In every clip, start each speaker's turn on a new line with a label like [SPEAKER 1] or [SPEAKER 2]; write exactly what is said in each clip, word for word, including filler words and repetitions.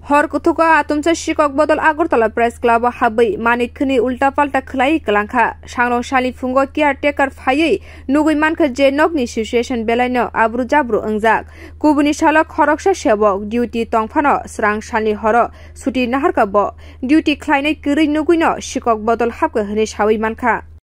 [SPEAKER 1] हर कुथुका आतुमसा शिকক बदल आगरतला प्रेस क्लब हाबै मानिकनि उल्टा पाल्टा खलाई कलांखा सांनो सालि फुंगो केयार टेकार फायै नुगै मानखा जे नगनि सिचुएशन बेलायनो आब्रु जाब्रु अंजाक कुबुनि सालक खरकसा सेबक डिउटी तंफानो स्रां सालनि हर सुटि नाहारका ब डिउटी खलायनाय गरै नुगैनो शिকক बदल हाबका हने सावै मानखा।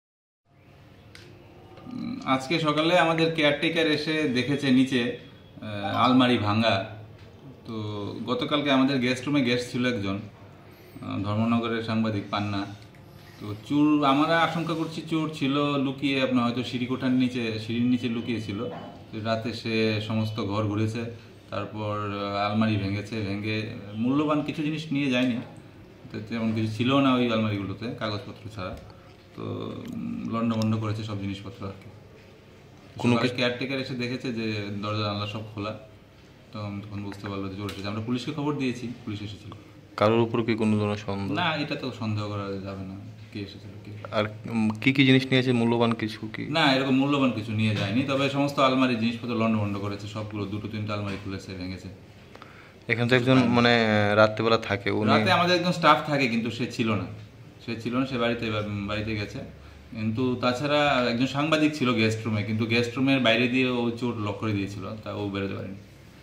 [SPEAKER 2] আজকে সকালে আমাদের কেয়ারটেকার এসে দেখেছে নিচে আলমারি ভাঙা। তো গতকালকে আমাদের গেস্ট রুমে গেস্ট ছিল একজন ধর্মনগরের সাংবাদিক পান্না। তো চোর আমরা আশঙ্কা করছি চোর ছিল লুকিয়ে আপনার হয়তো সিঁড়িকোঠার নিচে সিঁড়ির নিচে লুকিয়েছিল। রাতে সে সমস্ত ঘর ঘুরেছে, তারপর আলমারি ভেঙেছে, ভেঙে মূল্যবান কিছু জিনিস নিয়ে যায়নি, তেমন কিছু ছিল না ওই আলমারিগুলোতে কাগজপত্র ছাড়া। তো লন্ডভন্ড করেছে সব জিনিসপত্র আর কি। কোনো কেয়ারটেকার এসে দেখেছে যে দরজা জানলা সব খোলা, তখন তখন বুঝতে পারলো যে চোর এসেছে। আমরা পুলিশকে খবর দিয়েছি, পুলিশ এসেছিল।
[SPEAKER 3] কারোর উপর কি কোনো ধরনের সন্দেহ?
[SPEAKER 2] না, এটা তো সন্দেহ করা যাবে না কে এসেছিল কি।
[SPEAKER 3] আর কি কি জিনিস নিয়েছে মূল্যবান কিছু কি?
[SPEAKER 2] না, এরকম মূল্যবান কিছু নিয়ে যায়নি, তবে সমস্ত আলমারি জিনিসপত্র লন্ডভন্ড করেছে, সবগুলো দুটো তিনটা আলমারি খুলেছে, ভেঙেছে।
[SPEAKER 3] এখানে তো একজন মানে রাত্রেবেলা থাকে,
[SPEAKER 2] রাতে আমাদের একজন স্টাফ থাকে কিন্তু সে ছিল না, সে ছিল না সে বাড়িতে বাড়িতে গেছে। কিন্তু তাছাড়া একজন সাংবাদিক ছিল গেস্ট রুমে, কিন্তু গেস্ট রুমের বাইরে দিয়ে ও চোর লক করে দিয়েছিল, তা ও বেরোতে পারেনি।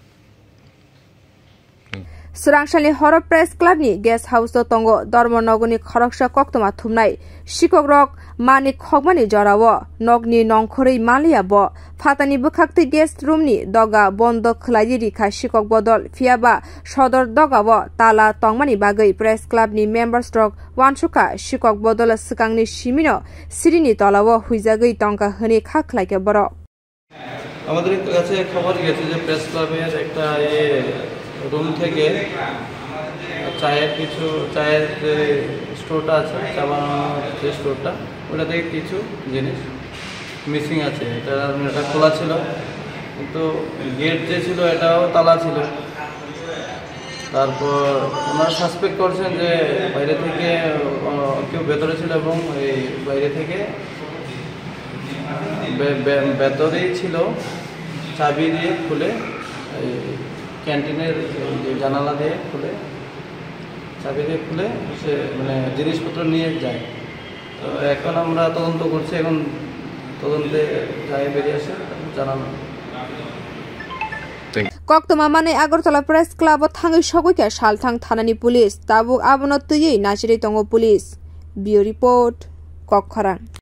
[SPEAKER 1] Surangsali Horo Press Club ni guest house to tongo Dharmanagoni Khoroksa Koktoma thumnai Shikok rok mani khogmani jorawo nogni nongkhorei malia bo phatani bukhakti guest room ni doga bondo khlai rikha Shikok bodol phiaba sodor dogawo tala tongmani bagai Press Club ni member stroke wansuka Shikok bodol sikangni simino sirini tolawo huijagai tongka hni khaklaike boro
[SPEAKER 4] আমাদের কাছে খবর গেছে যে press ক্লাবের একটা এ room থেকে চায়ের কিছু চায়ের যে স্টোরটা আছে চা বানানোর যে স্টোরটা ওটা থেকে কিছু জিনিস মিসিং আছে। এটা এটা খোলা ছিল, কিন্তু গেট যে ছিল এটাও তালা ছিল। তারপর ওনারা সাসপেক্ট করছেন যে বাইরে থেকে কেউ ভেতরে ছিল এবং এই বাইরে থেকে ভেতরেই ছিল চাবি দিয়ে খুলে ক্যান্টিনের জানালা দিয়ে খুলে চাবি দিয়ে খুলে সে মানে জিনিসপত্র নিয়ে যায়। তো এখন আমরা তদন্ত করছি, এখন তদন্তে যাই বেরিয়ে আসে জানানো।
[SPEAKER 1] Koktoma mane Agartala Press Club thangai sogoi ka salthang thanani police tabuk abono tui najiri tongo police. Bureau report Kokkhorang।